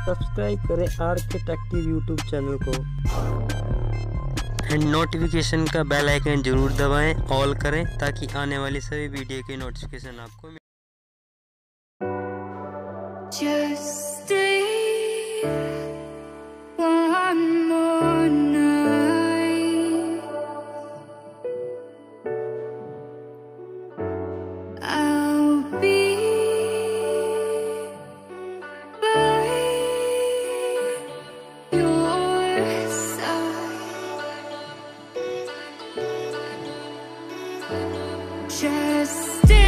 सब्सक्राइब करें RK टेक्टिव YouTube channel को एंड नोटिफिकेशन का बेल आइकन जरूर दबाएं, ऑल करें ताकि आने वाली सभी वीडियो की नोटिफिकेशन आपको मिले। Just stay one more night. I'll be by your side. Just stay.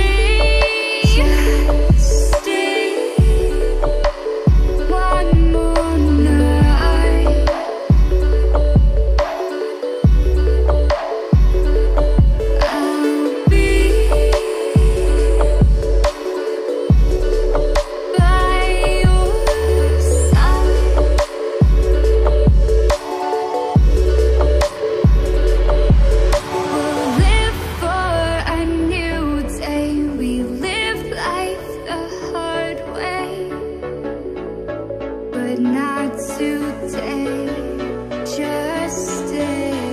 But not today, just stay.